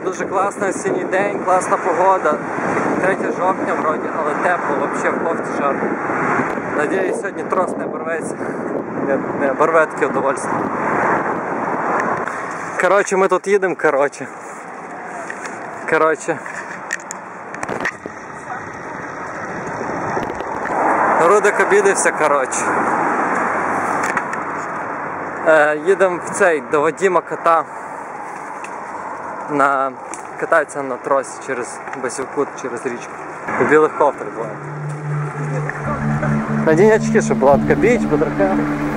Дуже класний осінній день, класна погода. 3 жовтня вроді, але тепло, взагалі в кофті жарко. Надіюсь, сьогодні трос не оборветься. Не оборве таке удовольствие. Коротше, ми тут їдемо, коротше. Рудик обідався, коротше. Їдемо в цей, до Вадима кота. Катається на тросі через Басівкут, через річку. У білих кофтах двоє. Надінь очки, щоб була така біч, подрака.